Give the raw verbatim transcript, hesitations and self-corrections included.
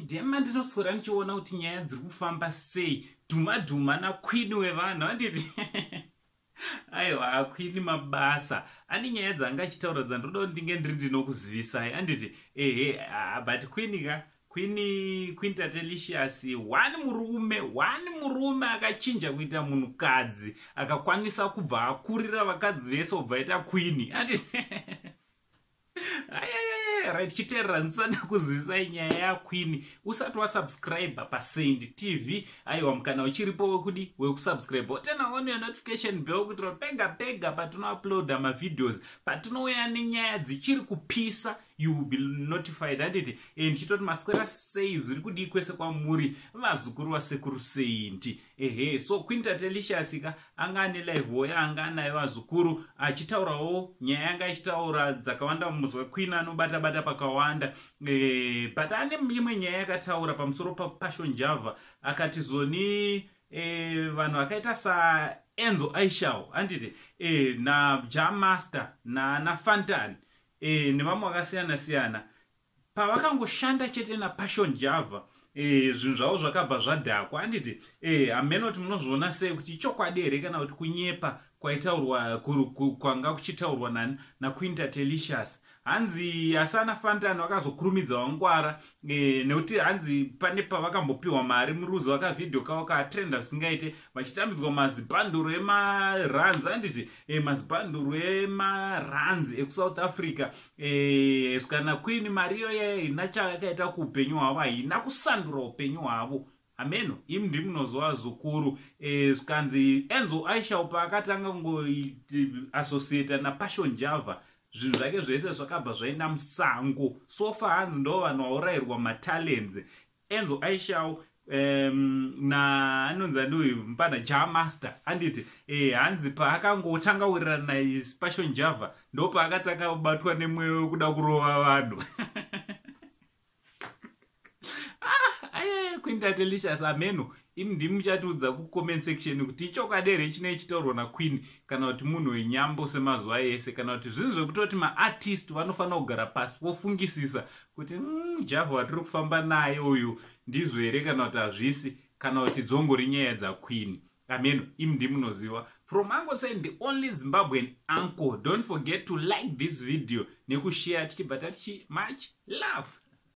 dhema ndinoswera ndichiona kuti nyaya dziri kufamba sei, dhuma dhuma naqueen wevanhu anditi aiwa queen mabasa ani nyaya dzanga achitaura dzandoda ndinge ndiri ndinokuzivisai anditi ehe but queen ka queen queen Tatelicious wani murume wani murume akachinja kuita munhukadzi akakwanisa kubva akurira vakadzi vese obva aita queen anditi ayayaya right chiterera ndisana kuzivisai nyaya yaqueen usati wasubscribe paSaint T V aiwa mukana uchiripo wekudi wekusubscribe tena on your notification bell kuti pega pega patinouploada mavideos patinouya nenyaya dzichiri kupisa you will be notified anditi ndichitoti maswera sei zviri kudii kwese kwamuri vazukuru vasekuru Saint ehe so Queen Tatelicious ka anga ane live yanga anayo vazukuru achitaurawo nyaya yanga achitaura dzakawanda muzwa Queen anobata bata pakawanda eh but ane imwe nyaya yakataura pamusoro pa Passion Java akati zoni eh vanhu vakaita sa Enzo Aishao anditi eh na Jam Master na na Fantan eh nevamwe vakasiyana siyana pavakangoshanda chete na Passion Java eh zvinhu zvavo zvakabva zvadhakwa anditi eh ameno kuti munozviona sei kuti chokwadi here kana kuti kunyepa kwaitaurwa kwanga kuchitaurwa nani na Queen Tatelicious hanzi asana Fantan wakazokurumidza wangwara eh nekuti hanzi pane pavakambopiwa mari muruzi waka video kawo ka trenda singaite vachitambidzwa mazibhanduru emarands anditi eh mazibhanduru emarands eku South Africa eh skana Queen Mario ye inachakaita kuupenyu hwavo haina kusandura upenyu hwavo ameno imi ndimi munozwa zukuru eh skanzi Enzo Aishao paakatanga ngo associate na Passion Java zvinhu zvake zvese zvakabva zvaenda musango sofa hanzi ndo vanhu vaurayirwa matalents Enzo Aishao um, na anonzi andoyu mupana Jam Master anditi eh hanzi paakangotanga wirirana na Passion Java ndo paakatanga kubatwa nemweyo wekuda kurova vanhu ah aye Queen Tatelicious ameno imi ndimi muchatiudza kucomment section kuti chokwadi here chinenge chitaurwa naQueen kana kuti munhu wenyambo semazuva ese kana kuti zvinhu zvekutoti maartist vanofanira kugara pasi vofungisisa kuti mm, Java watiri kufamba naye uyu ndizvo here kana kuti hazvisi kana kuti dzongori nyaya dzaQueen ameno imi ndimi munoziva from Uncle Saint, the only Zimbabwean uncle. Don't forget to like this video nekushare tichibva tatichi much love.